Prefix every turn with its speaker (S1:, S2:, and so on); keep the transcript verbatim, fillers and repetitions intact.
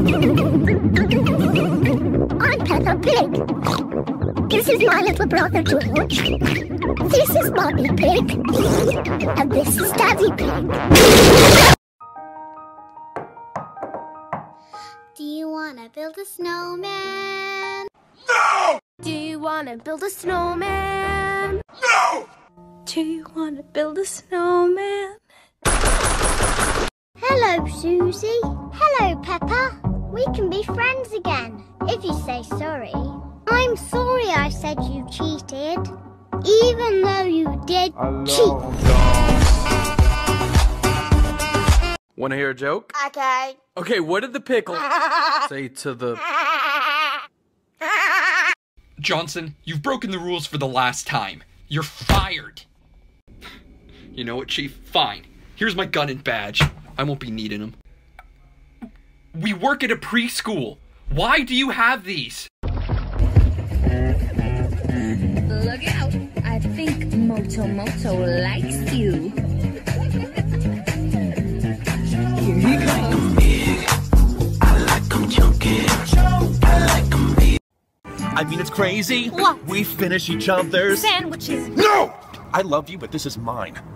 S1: I'm Peppa Pig. This is my little brother George. This is Mommy Pig. And this is Daddy Pig.
S2: Do you wanna build a snowman?
S3: No!
S2: Do you wanna build a snowman?
S3: No!
S2: Do you wanna build a snowman? Hello, Susie. Hello, Peppa. We can be friends again, if you say sorry. I'm sorry I said you cheated, even though you did
S3: Hello.
S2: cheat.
S4: Wanna hear a joke?
S2: Okay.
S4: Okay, what did the pickle say to the...
S5: Johnson, you've broken the rules for the last time. You're fired. You know what, Chief? Fine. Here's my gun and badge. I won't be needing them. We work at a preschool. Why do you have these?
S6: Look out! I think Moto Moto likes you. Here he comes.
S7: I like 'em chunky. I like 'em big.
S8: I mean, it's crazy.
S2: What?
S8: We finish each other's
S2: Sandwiches.
S3: No!
S8: I love you, but this is mine.